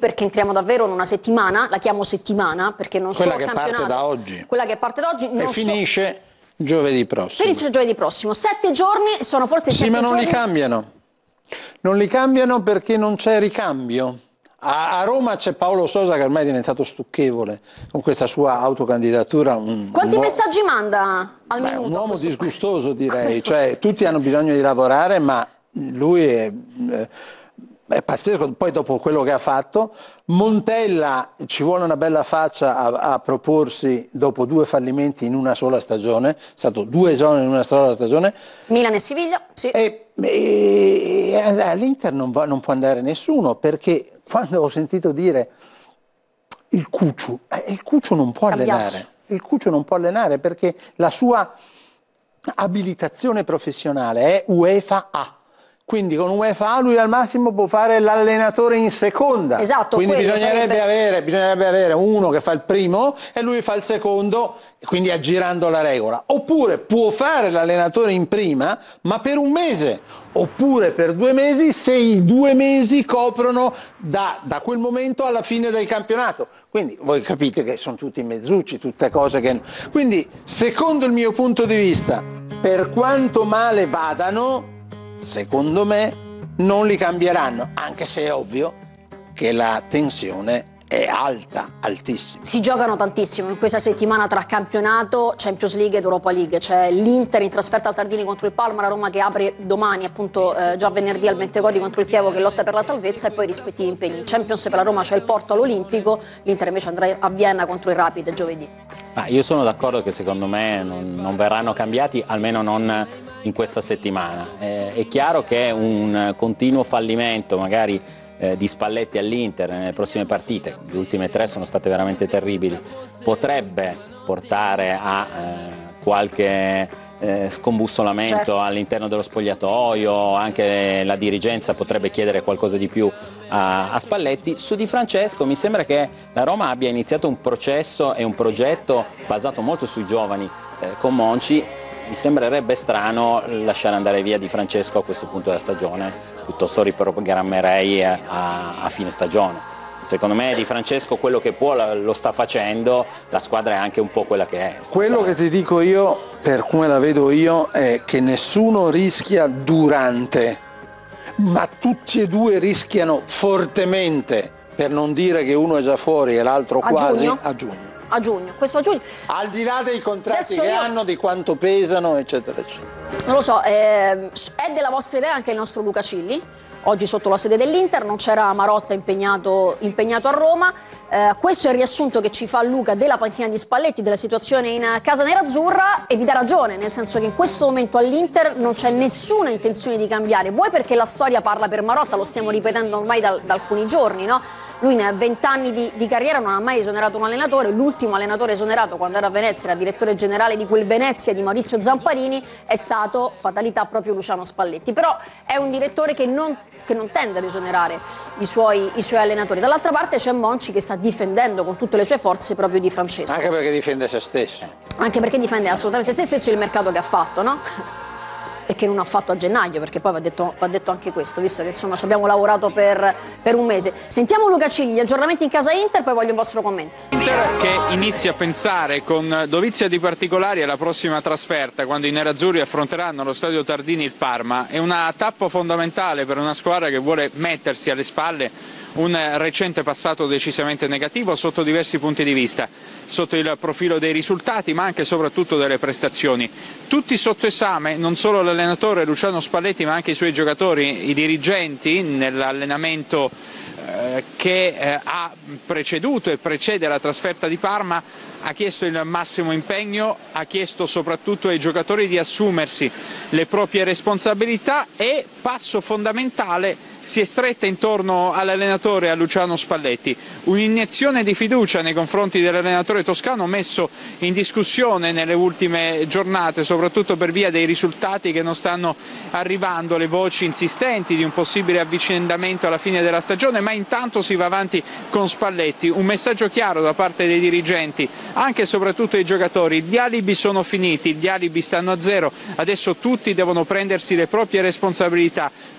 perché entriamo davvero in una settimana, la chiamo settimana perché non solo quella il che campionato, parte da oggi. quella che parte da oggi E finisce giovedì prossimo. Finisce giovedì prossimo. 7 giorni sono forse 7 giorni. Sì, ma non giorni... li cambiano. Non li cambiano perché non c'è ricambio. A Roma c'è Paolo Sosa che ormai è diventato stucchevole con questa sua autocandidatura. Quanti messaggi manda al minuto? Un uomo disgustoso, direi. Cioè, tutti hanno bisogno di lavorare, ma lui è pazzesco. Poi dopo quello che ha fatto, Montella ci vuole una bella faccia a proporsi dopo 2 fallimenti in una sola stagione. È stato 2 esoneri in una sola stagione. Milan e Siviglia, sì. E all'Inter non può andare nessuno, perché quando ho sentito dire il Cucciu non può allenare. Il Cucciu non può allenare perché la sua abilitazione professionale è UEFA A. Quindi con UEFA lui al massimo può fare l'allenatore in seconda. Esatto, quindi bisognerebbe avere uno che fa il primo e lui fa il secondo, quindi aggirando la regola. Oppure può fare l'allenatore in prima, ma per 1 mese, oppure per 2 mesi, se i 2 mesi coprono da quel momento alla fine del campionato. Quindi voi capite che sono tutti mezzucci, tutte cose che... Quindi, secondo il mio punto di vista, per quanto male vadano, secondo me non li cambieranno, anche se è ovvio che la tensione è alta, altissima. Si giocano tantissimo in questa settimana tra campionato, Champions League ed Europa League. C'è l'Inter in trasferta al Tardini contro il Parma, la Roma che apre domani, appunto già venerdì al Bentegodi contro il Chievo che lotta per la salvezza, e poi i rispettivi impegni. In Champions per la Roma c'è il Porto all'Olimpico, l'Inter invece andrà a Vienna contro il Rapid giovedì. Io sono d'accordo che secondo me non verranno cambiati, almeno non in questa settimana. È chiaro che un continuo fallimento magari di Spalletti all'Inter nelle prossime partite, le ultime 3 sono state veramente terribili, potrebbe portare a qualche scombussolamento, certo, all'interno dello spogliatoio. Anche la dirigenza potrebbe chiedere qualcosa di più a Spalletti. Su Di Francesco mi sembra che la Roma abbia iniziato un processo e un progetto basato molto sui giovani con Monchi. Mi sembrerebbe strano lasciare andare via Di Francesco a questo punto della stagione, piuttosto riprogrammerei a fine stagione. Secondo me Di Francesco quello che può lo sta facendo, la squadra è anche un po' quella che è. Quello che ti dico io, per come la vedo io, è che nessuno rischia durante, ma tutti e 2 rischiano fortemente, per non dire che uno è già fuori e l'altro quasi, a giugno. A giugno, questo a giugno. Al di là dei contratti che hanno, di quanto pesano, eccetera, eccetera. Non lo so, è della vostra idea anche il nostro Luca Cilli, oggi sotto la sede dell'Inter, non c'era Marotta impegnato a Roma. Questo è il riassunto che ci fa Luca della panchina di Spalletti, della situazione in casa nerazzurra, e vi dà ragione, nel senso che in questo momento all'Inter non c'è nessuna intenzione di cambiare, vuoi perché la storia parla per Marotta, lo stiamo ripetendo ormai da alcuni giorni, no? Lui ne ha 20 anni di carriera, non ha mai esonerato un allenatore, l'ultimo allenatore esonerato quando era a Venezia, era direttore generale di quel Venezia di Maurizio Zamparini, è stato, fatalità, proprio Luciano Spalletti. Però è un direttore che non tende ad esonerare i suoi allenatori. Dall'altra parte c'è Monchi che sta difendendo con tutte le sue forze proprio Di Francesco. Anche perché difende se stesso. Anche perché difende assolutamente se stesso e il mercato che ha fatto, no? E che non ha fatto a gennaio, perché poi va detto anche questo, visto che insomma ci abbiamo lavorato per 1 mese. Sentiamo Luca Cigli, aggiornamenti in casa Inter, poi voglio il vostro commento. Inter che inizia a pensare con dovizia di particolari alla prossima trasferta, quando i nerazzurri affronteranno allo stadio Tardini il Parma. È una tappa fondamentale per una squadra che vuole mettersi alle spalle un recente passato decisamente negativo sotto diversi punti di vista, sotto il profilo dei risultati ma anche e soprattutto delle prestazioni. Tutti sotto esame, non solo l'allenatore Luciano Spalletti ma anche i suoi giocatori, i dirigenti nell'allenamento che ha preceduto e precede la trasferta di Parma. Ha chiesto il massimo impegno, ha chiesto soprattutto ai giocatori di assumersi le proprie responsabilità e, passo fondamentale, si è stretta intorno all'allenatore, a Luciano Spalletti. Un'iniezione di fiducia nei confronti dell'allenatore toscano messo in discussione nelle ultime giornate, soprattutto per via dei risultati che non stanno arrivando, le voci insistenti di un possibile avvicendamento alla fine della stagione, ma intanto si va avanti con Spalletti. Un messaggio chiaro da parte dei dirigenti, anche e soprattutto ai giocatori: gli alibi sono finiti, gli alibi stanno a zero, adesso tutti devono prendersi le proprie responsabilità,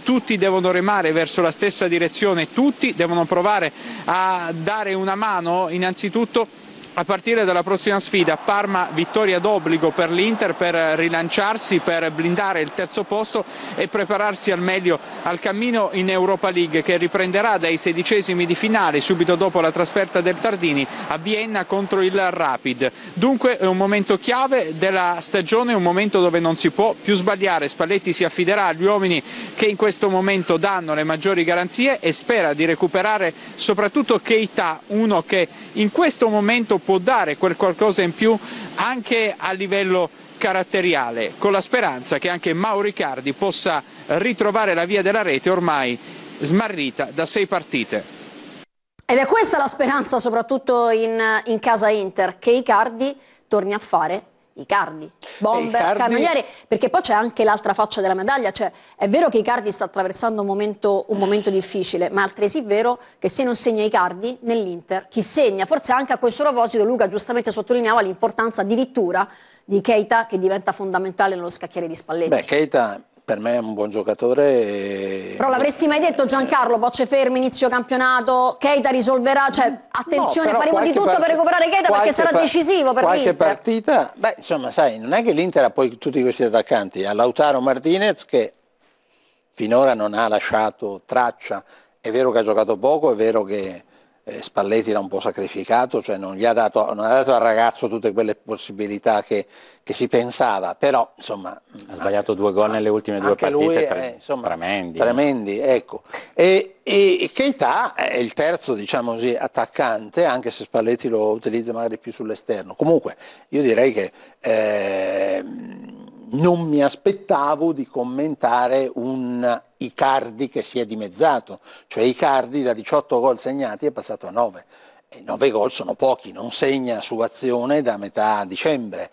tutti devono remare verso la stessa direzione, tutti devono provare a dare una mano innanzitutto a partire dalla prossima sfida. Parma vittoria d'obbligo per l'Inter per rilanciarsi, per blindare il terzo posto e prepararsi al meglio al cammino in Europa League, che riprenderà dai 16esimi di finale subito dopo la trasferta del Tardini a Vienna contro il Rapid. Dunque è un momento chiave della stagione, un momento dove non si può più sbagliare. Spalletti si affiderà agli uomini che in questo momento danno le maggiori garanzie e spera di recuperare soprattutto Keita, uno che in questo momento può dare quel qualcosa in più anche a livello caratteriale, con la speranza che anche Mauro Icardi possa ritrovare la via della rete ormai smarrita da 6 partite. Ed è questa la speranza soprattutto in casa Inter, che Icardi torni a fare Icardi, bomber, cannonieri, perché poi c'è anche l'altra faccia della medaglia, cioè è vero che Icardi sta attraversando un momento difficile, ma è altresì vero che se non segna Icardi nell'Inter, chi segna? Forse anche a questo proposito Luca giustamente sottolineava l'importanza addirittura di Keita, che diventa fondamentale nello scacchiere di Spalletti. Beh, Keita per me è un buon giocatore. Però l'avresti mai detto, Giancarlo, Bocce fermi, inizio campionato, Keita risolverà, cioè attenzione, no, faremo di tutto per recuperare Keita perché sarà decisivo per qualche l'Inter. Partita, beh, insomma, sai, non è che l'Inter ha poi tutti questi attaccanti, ha Lautaro Martinez che finora non ha lasciato traccia, è vero che ha giocato poco, è vero che Spalletti l'ha un po' sacrificato, cioè non ha dato al ragazzo tutte quelle possibilità che si pensava, però insomma ha sbagliato 2 gol nelle ultime 2 partite, insomma, tremendi. Tremendi, ecco. E Keita è il terzo, diciamo così, attaccante, anche se Spalletti lo utilizza magari più sull'esterno. Comunque io direi che non mi aspettavo di commentare un Icardi che si è dimezzato, cioè Icardi da 18 gol segnati è passato a 9, e 9 gol sono pochi, non segna su azione da metà dicembre.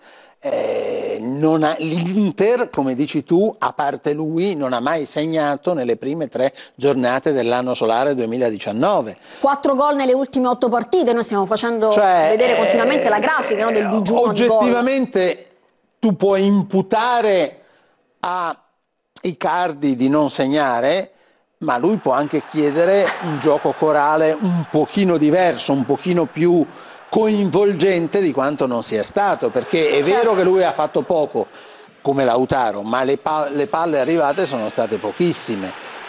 L'Inter, come dici tu, a parte lui, non ha mai segnato nelle prime 3 giornate dell'anno solare 2019. 4 gol nelle ultime 8 partite, noi stiamo facendo vedere continuamente la grafica, no, del digiuno oggettivamente tu puoi imputare a Icardi di non segnare, ma lui può anche chiedere un gioco corale un pochino diverso, un pochino più coinvolgente di quanto non sia stato, perché è vero che lui ha fatto poco come Lautaro, ma le palle arrivate sono state pochissime.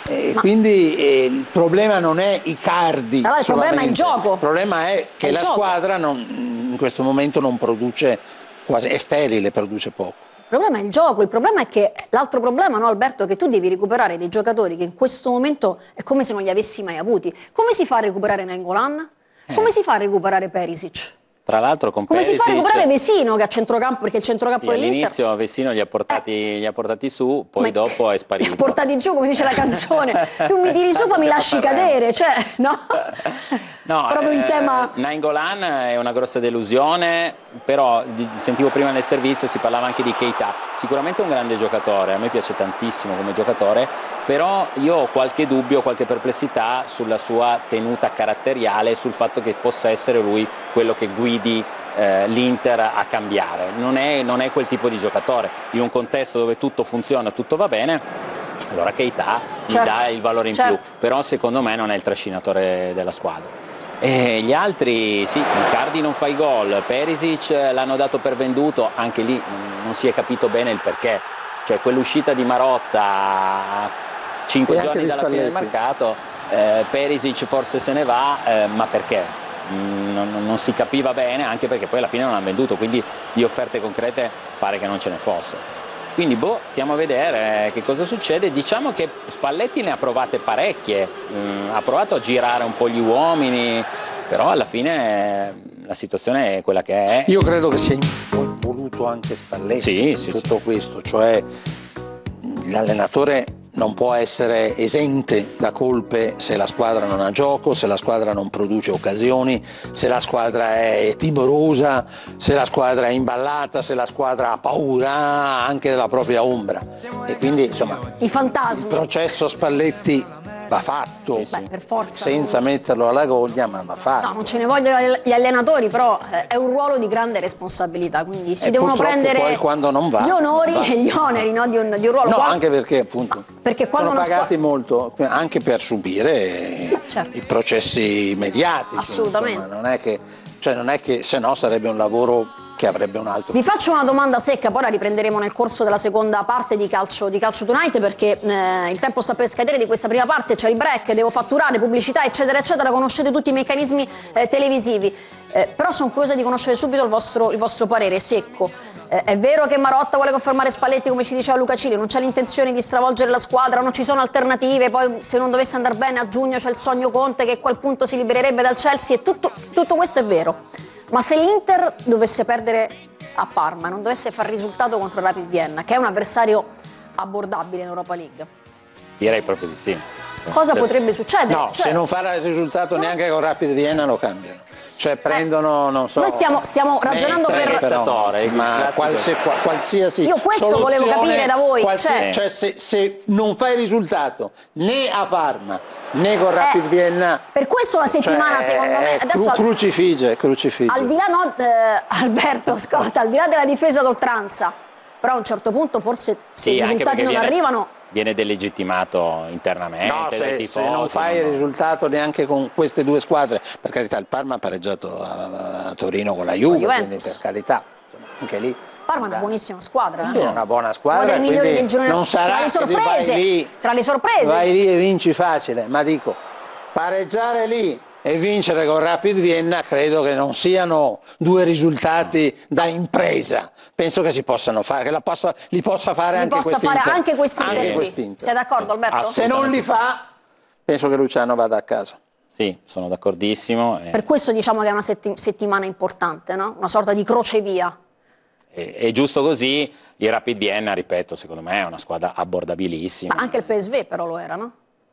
Quindi il problema non è Icardi, allora, il problema è il gioco. Il problema è che la squadra in questo momento non produce, quasi è sterile, produce poco. Il problema è il gioco, il problema è che l'altro problema, no, Alberto, è che tu devi recuperare dei giocatori che in questo momento è come se non li avessi mai avuti. Come si fa a recuperare Nainggolan? Come si fa a recuperare Perisic? Tra l'altro con come Perisic, si fa a recuperare Vesino che a centrocampo, perché il centrocampo dell'Inter all'inizio Vesino li ha portati su, poi dopo è sparito. Li ha portati giù, come dice la canzone. Tu mi tiri su, poi mi lasci cadere, cioè no? No, proprio il tema. Nainggolan è una grossa delusione, però sentivo prima nel servizio si parlava anche di Keita, sicuramente un grande giocatore, a me piace tantissimo come giocatore, però io ho qualche dubbio, qualche perplessità sulla sua tenuta caratteriale, sul fatto che possa essere lui quello che guidi l'Inter a cambiare. Non è quel tipo di giocatore. In un contesto dove tutto funziona, tutto va bene, allora Keita gli dà il valore in più, però secondo me non è il trascinatore della squadra. E gli altri, sì, Icardi non fa i gol, Perisic l'hanno dato per venduto, anche lì non si è capito bene il perché, cioè quell'uscita di Marotta 5 giorni dalla fine del mercato, Perisic forse se ne va, ma perché? Non si capiva bene, anche perché poi alla fine non hanno venduto, quindi di offerte concrete pare che non ce ne fosse. Quindi stiamo a vedere che cosa succede. Diciamo che Spalletti ne ha provate parecchie, ha provato a girare un po' gli uomini, però alla fine la situazione è quella che è. Io credo che sia voluto anche Spalletti tutto questo, cioè l'allenatore non può essere esente da colpe se la squadra non ha gioco, se la squadra non produce occasioni, se la squadra è timorosa, se la squadra è imballata, se la squadra ha paura anche della propria ombra. E quindi insomma i fantasmi. Il processo Spalletti va fatto, Beh, per forza. senza metterlo alla gogna, ma va fatto. No, non ce ne vogliono gli allenatori, però è un ruolo di grande responsabilità, quindi si devono prendere poi, quando non va, gli onori e gli oneri, no, di un ruolo. No, anche perché appunto perché quando sono pagati molto anche per subire certo. i processi mediatici. Assolutamente. Insomma, non è che se no sarebbe un lavoro che avrebbe un altro. Vi faccio una domanda secca, poi la riprenderemo nel corso della seconda parte di Calcio Tonight, perché il tempo sta per scadere di questa prima parte, c'è il break, devo fatturare, pubblicità, eccetera, eccetera, conoscete tutti i meccanismi televisivi, però sono curiosa di conoscere subito il vostro parere secco. È vero che Marotta vuole confermare Spalletti, come ci diceva Luca Cili, non c'è l'intenzione di stravolgere la squadra, non ci sono alternative, poi se non dovesse andare bene a giugno c'è il sogno Conte che a quel punto si libererebbe dal Chelsea, e tutto questo è vero. Ma se l'Inter dovesse perdere a Parma e non dovesse far risultato contro il Rapid Vienna, che è un avversario abbordabile in Europa League, direi proprio di sì. cosa potrebbe succedere? No, se non farà il risultato neanche con Rapid Vienna lo cambiano. Cioè prendono, non so... Noi stiamo ragionando ma qualsiasi Io questo volevo capire da voi. Cioè se non fai risultato né a Parma né con Rapid Vienna... Per questo la settimana, secondo me... Adesso, crucifige. Al di là, Alberto Scotta, al di là della difesa d'oltranza, però a un certo punto forse se i risultati non arrivano... Viene delegittimato internamente dai tifosi. Se non fai il risultato neanche con queste due squadre, per carità, il Parma ha pareggiato a Torino con la Juve, quindi per carità, insomma, anche lì. Parma è una buonissima squadra. Sì, è una buona squadra. Una delle migliori del girone. Non sarà tra le sorprese. Vai lì e vinci facile, ma dico, pareggiare lì e vincere con Rapid Vienna credo che non siano due risultati da impresa. Penso che si possano fare, che li possa fare anche quest'Inter. Sei d'accordo, Alberto? Se non li fa, penso che Luciano vada a casa. Sì, sono d'accordissimo. Per questo diciamo che è una settimana importante, no? Una sorta di crocevia. È giusto così. Il Rapid Vienna, ripeto, secondo me è una squadra abbordabilissima. Ma anche il PSV però lo era, no?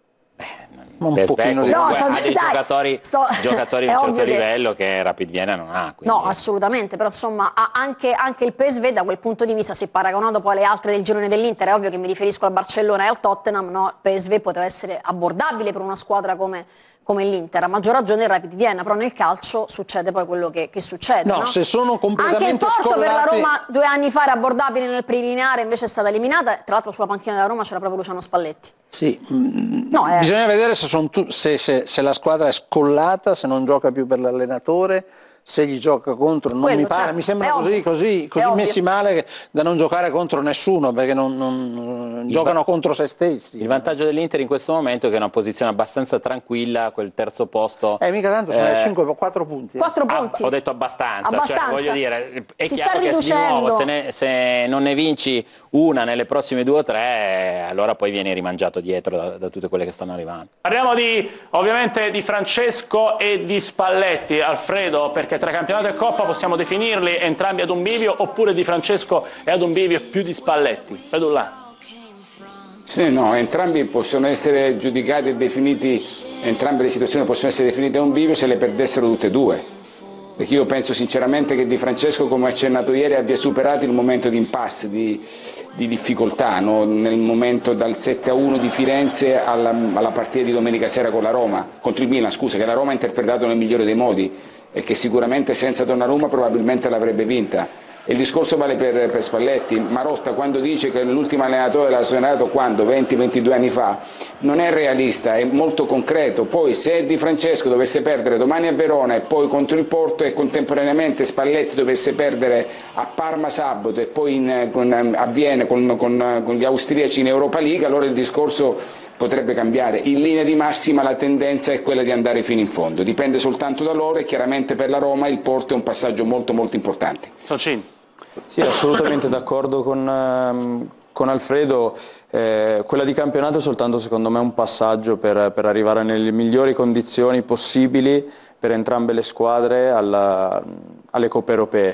Un pochino di... ha dei giocatori di un certo livello che Rapid Vienna non ha. Quindi... No, assolutamente, però insomma anche il PSV da quel punto di vista, se paragonato poi alle altre del girone dell'Inter, è ovvio che mi riferisco al Barcellona e al Tottenham, no? Il PSV poteva essere abbordabile per una squadra come l'Inter, a maggior ragione il Rapid Vienna, però nel calcio succede poi quello che succede. No, se sono completamente anche il Porto scollati... per la Roma 2 anni fa era abbordabile nel preliminare, invece è stata eliminata, tra l'altro sulla panchina della Roma c'era proprio Luciano Spalletti. Sì, bisogna vedere se la squadra è scollata, se non gioca più per l'allenatore, se gli gioca contro, non mi pare, certo, mi sembra così messi male da non giocare contro nessuno, perché non giocano contro se stessi. Il vantaggio dell'Inter in questo momento è che è una posizione abbastanza tranquilla, quel terzo posto. Mica tanto, sono 4 punti. 4 punti. Ho detto abbastanza. Cioè, voglio dire, è si chiaro sta riducendo. Che di nuovo, se non ne vinci una nelle prossime 2 o 3, allora poi vieni rimangiato dietro da tutte quelle che stanno arrivando. Parliamo ovviamente di Francesco e di Spalletti, Alfredo, perché tra campionato e Coppa possiamo definirli entrambi ad un bivio, oppure di Francesco e ad un bivio più di Spalletti? Vedo là. Sì, no, entrambi possono essere giudicati e definiti, entrambe le situazioni possono essere definite a un bivio se le perdessero tutte e due. Perché io penso sinceramente che Di Francesco, come accennato ieri, abbia superato il momento di impasse, di difficoltà, no? Nel momento dal 7-1 di Firenze alla partita di domenica sera con la Roma, contro il Milan, scusa, che la Roma ha interpretato nel migliore dei modi e che sicuramente senza Donnarumma probabilmente l'avrebbe vinta. E il discorso vale per Spalletti. Marotta, quando dice che l'ultimo allenatore l'ha allenato quando? 20-22 anni fa, non è realista, è molto concreto. Poi se Di Francesco dovesse perdere domani a Verona e poi contro il Porto, e contemporaneamente Spalletti dovesse perdere a Parma sabato e poi a Vienna con gli austriaci in Europa League, allora il discorso potrebbe cambiare. In linea di massima la tendenza è quella di andare fino in fondo, dipende soltanto da loro, e chiaramente per la Roma il Porto è un passaggio molto molto importante. Socin. Sì, assolutamente d'accordo con Alfredo. Quella di campionato è soltanto secondo me un passaggio per arrivare nelle migliori condizioni possibili per entrambe le squadre alle coppe europee.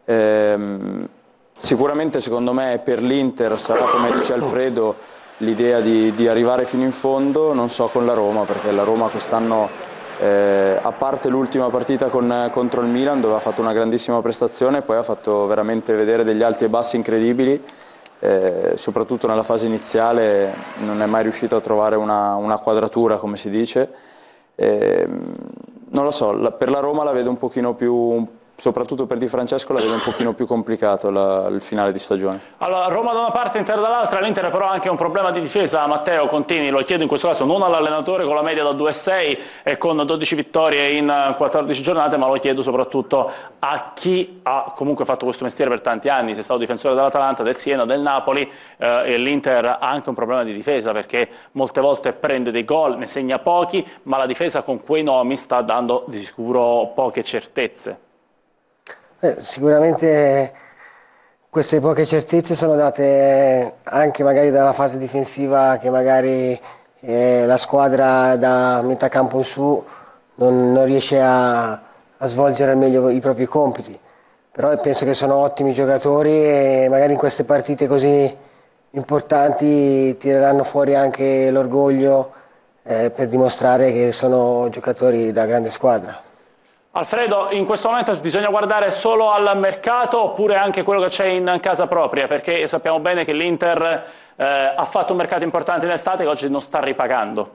Sicuramente secondo me per l'Inter sarà, come dice Alfredo, l'idea di arrivare fino in fondo, non so con la Roma, perché la Roma quest'anno, a parte l'ultima partita contro il Milan, dove ha fatto una grandissima prestazione, poi ha fatto veramente vedere degli alti e bassi incredibili, soprattutto nella fase iniziale non è mai riuscito a trovare una quadratura, come si dice. Non lo so, per la Roma la vedo un pochino più, soprattutto per Di Francesco la vedo un pochino più complicato il finale di stagione. Allora, Roma da una parte, Inter dall'altra, l'Inter però ha anche un problema di difesa. Matteo Contini, lo chiedo in questo caso non all'allenatore con la media da 2,6 e con 12 vittorie in 14 giornate, ma lo chiedo soprattutto a chi ha comunque fatto questo mestiere per tanti anni, si è stato difensore dell'Atalanta, del Siena, del Napoli, e l'Inter ha anche un problema di difesa perché molte volte prende dei gol, ne segna pochi, ma la difesa con quei nomi sta dando di sicuro poche certezze. Sicuramente queste poche certezze sono date anche magari dalla fase difensiva, che magari la squadra da metà campo in su non riesce a svolgere al meglio i propri compiti. Però penso che sono ottimi giocatori e magari in queste partite così importanti tireranno fuori anche l'orgoglio per dimostrare che sono giocatori da grande squadra. Alfredo, in questo momento bisogna guardare solo al mercato oppure anche quello che c'è in casa propria? Perché sappiamo bene che l'Inter ha fatto un mercato importante in estate che oggi non sta ripagando.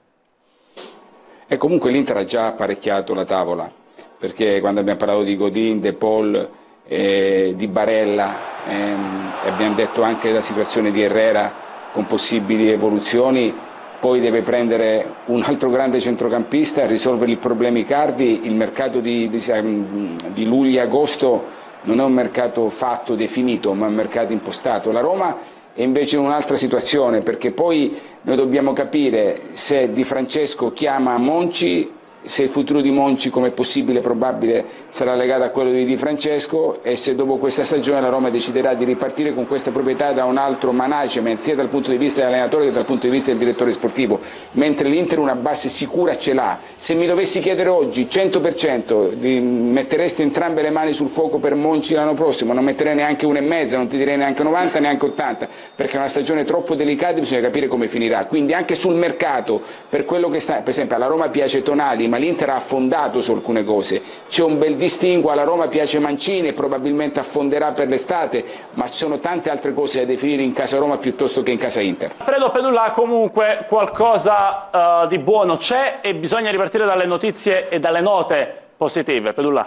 E comunque l'Inter ha già apparecchiato la tavola, perché quando abbiamo parlato di Godin, De Paul, di Barella, e abbiamo detto anche della situazione di Herrera con possibili evoluzioni, poi deve prendere un altro grande centrocampista, risolvere il problema Icardi. Il mercato di luglio e agosto non è un mercato fatto, definito, ma è un mercato impostato. La Roma è invece in un'altra situazione, perché poi noi dobbiamo capire se Di Francesco chiama Monchi, se il futuro di Monchi, come è possibile, probabile, sarà legato a quello di Di Francesco, e se dopo questa stagione la Roma deciderà di ripartire con questa proprietà da un altro management, sia dal punto di vista dell'allenatore che dal punto di vista del direttore sportivo, mentre l'Inter una base sicura ce l'ha. Se mi dovessi chiedere oggi 100% metteresti entrambe le mani sul fuoco per Monchi l'anno prossimo? Non metterei neanche 1,5, non ti direi neanche 90, neanche 80, perché è una stagione troppo delicata e bisogna capire come finirà. Quindi anche sul mercato, per quello che sta, per esempio alla Roma piace Tonali, ma l'Inter ha affondato su alcune cose, c'è un bel distinguo. Alla Roma piace Mancini e probabilmente affonderà per l'estate, ma ci sono tante altre cose da definire in casa Roma piuttosto che in casa Inter. Alfredo Pedulla, comunque qualcosa di buono c'è e bisogna ripartire dalle notizie e dalle note positive. Pedulla.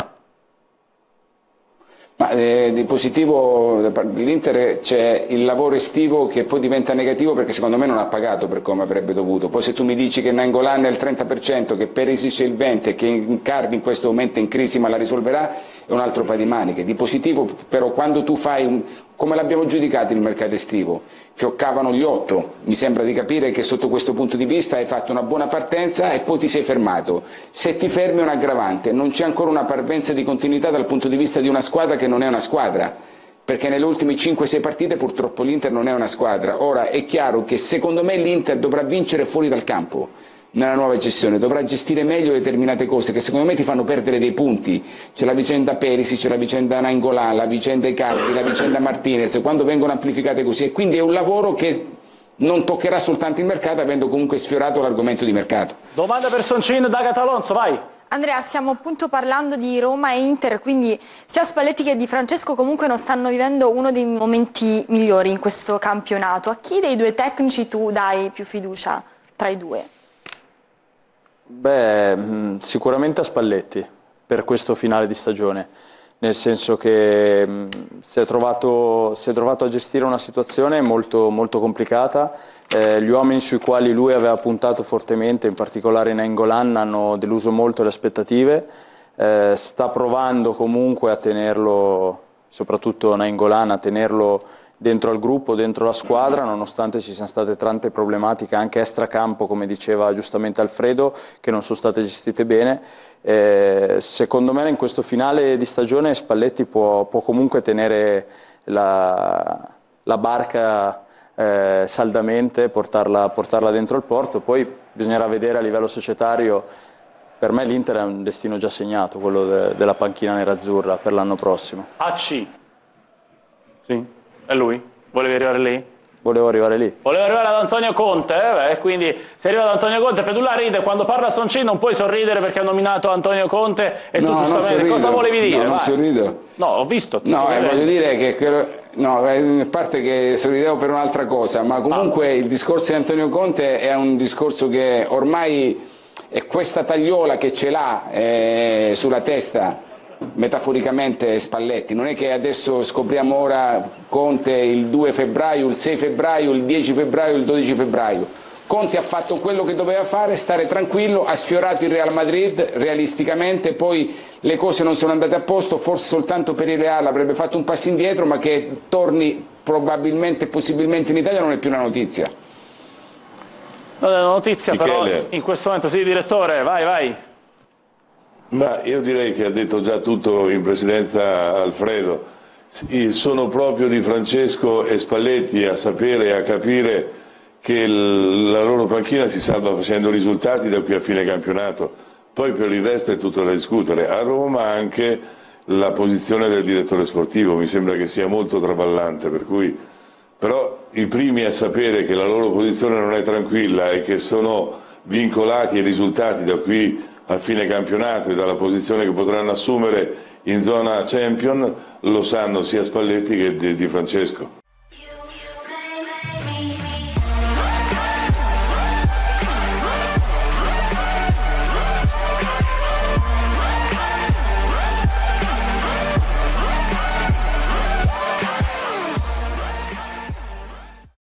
Ma di positivo dell'Inter c'è il lavoro estivo, che poi diventa negativo perché secondo me non ha pagato per come avrebbe dovuto. Poi se tu mi dici che Nainggolan è il 30%, che Perisic è il 20%, e che Icardi in questo momento è in crisi ma la risolverà, è un altro paio di maniche. Di positivo però, quando tu fai come l'abbiamo giudicato il mercato estivo, fioccavano gli 8, mi sembra di capire che sotto questo punto di vista hai fatto una buona partenza e poi ti sei fermato. Se ti fermi è un aggravante, non c'è ancora una parvenza di continuità dal punto di vista di una squadra che non è una squadra, perché nelle ultime 5-6 partite purtroppo l'Inter non è una squadra. Ora è chiaro che secondo me l'Inter dovrà vincere fuori dal campo. Nella nuova gestione dovrà gestire meglio determinate cose che secondo me ti fanno perdere dei punti. C'è la vicenda Perisic, c'è la vicenda Nainggolan, la vicenda Icardi, la vicenda Martinez, quando vengono amplificate così, e quindi è un lavoro che non toccherà soltanto il mercato, avendo comunque sfiorato l'argomento di mercato. Domanda per Soncin da Catalonzo, vai. Andrea, stiamo appunto parlando di Roma e Inter, quindi sia Spalletti che Di Francesco comunque non stanno vivendo uno dei momenti migliori in questo campionato. A chi dei due tecnici tu dai più fiducia tra i due? Beh, sicuramente a Spalletti per questo finale di stagione, nel senso che si è trovato a gestire una situazione molto, molto complicata. Gli uomini sui quali lui aveva puntato fortemente, in particolare Nainggolan, hanno deluso molto le aspettative. Sta provando comunque a tenerlo, soprattutto Nainggolan, a tenerlo dentro al gruppo, dentro la squadra, nonostante ci siano state tante problematiche anche extracampo, come diceva giustamente Alfredo, che non sono state gestite bene. Secondo me in questo finale di stagione Spalletti può comunque tenere la barca saldamente, portarla dentro il porto. Poi bisognerà vedere a livello societario. Per me l'Inter è un destino già segnato, quello della panchina nerazzurra per l'anno prossimo. AC. Sì. E lui? Volevi arrivare lì? Volevo arrivare lì. Volevo arrivare ad Antonio Conte, quindi se arriva ad Antonio Conte, Pedulla ride, quando parla Soncin non puoi sorridere perché ha nominato Antonio Conte e no, tu giustamente cosa volevi dire? No, non sorrido. No, ho visto. No, voglio dire che No, a parte che sorridevo per un'altra cosa, ma comunque il discorso di Antonio Conte è un discorso che ormai è questa tagliola che ce l'ha sulla testa, metaforicamente Spalletti. Non è che adesso scopriamo ora Conte il 2 febbraio, il 6 febbraio, il 10 febbraio, il 12 febbraio. Conte ha fatto quello che doveva fare, stare tranquillo, ha sfiorato il Real Madrid realisticamente, poi le cose non sono andate a posto, forse soltanto per il Real avrebbe fatto un passo indietro, ma che torni probabilmente e possibilmente in Italia non è più una notizia. Non è una notizia, però in questo momento, sì, direttore, vai. Ma io direi che ha detto già tutto in precedenza Alfredo. Sono proprio Di Francesco e Spalletti a sapere e a capire che la loro panchina si salva facendo risultati da qui a fine campionato, poi per il resto è tutto da discutere. A Roma anche la posizione del direttore sportivo mi sembra che sia molto traballante, per cui però i primi a sapere che la loro posizione non è tranquilla e che sono vincolati ai risultati da qui a fine campionato e dalla posizione che potranno assumere in zona Champion lo sanno sia Spalletti che Di Francesco.